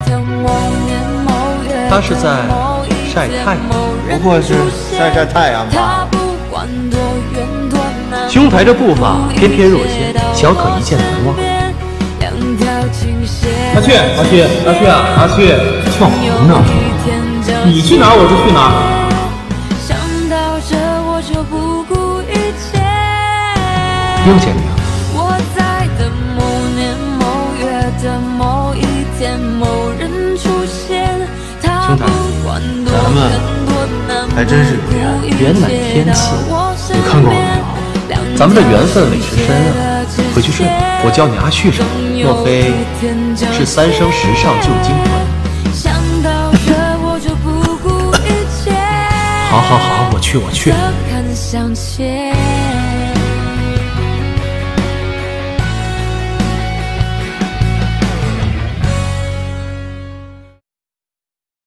他是在晒太阳， 不过是晒太阳吧。 兄台这步伐翩翩若仙，小可一见难忘。 阿去跳舞呢？你去哪我就去哪。 又见面了。兄台， 咱们还真是有缘。 缘乃天赐， 你看过我没有？ 咱们这缘分委实深啊！回去睡吧，我叫你阿旭什么？莫非是三生石上旧金环？好，我去。